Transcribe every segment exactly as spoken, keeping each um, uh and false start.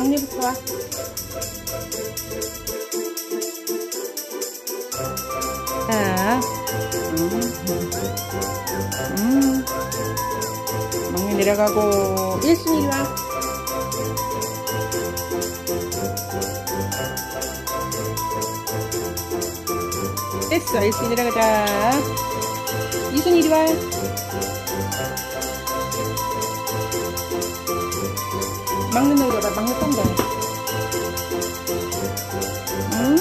막내부터 와. 자, 음, 음. 막내 내려가고 일순 이리 와. 됐어. 일순 내려가자. 이순 이리 와. 막내 내려가. 막내 떤다. 응?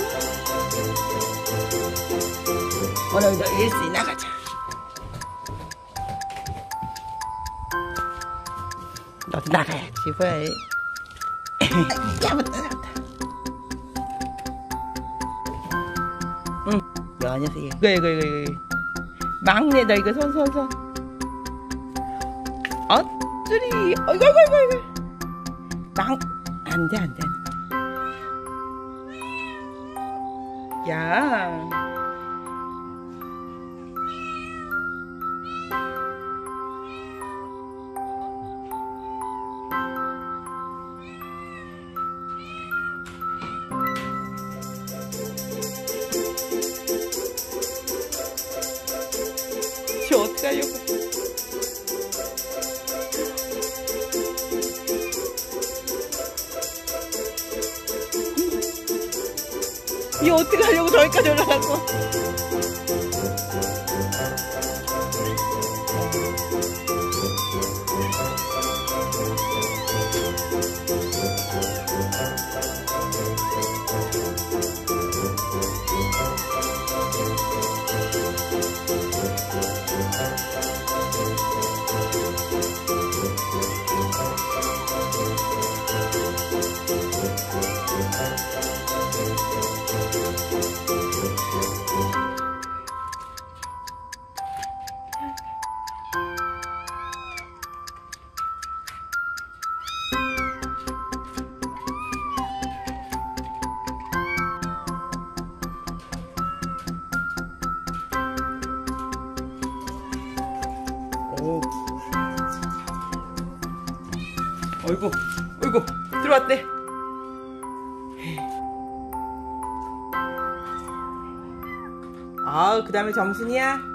오늘도 일순 나가자. 너도 나가야지 왜. 야부터 나갔다. 응. 야, 녀석이. 이거 이거 이거 이거. 막내 너 이거 손 손 손. 어쭈리. 어이구 어이구 어이구. 막. 안돼 안돼. 야. 저 어떡하려고. 이 어떡하려고 저기까지 올라갔어. 오. 어이구, 어이구, 들어왔대. 아, 그 다음에 점순이야?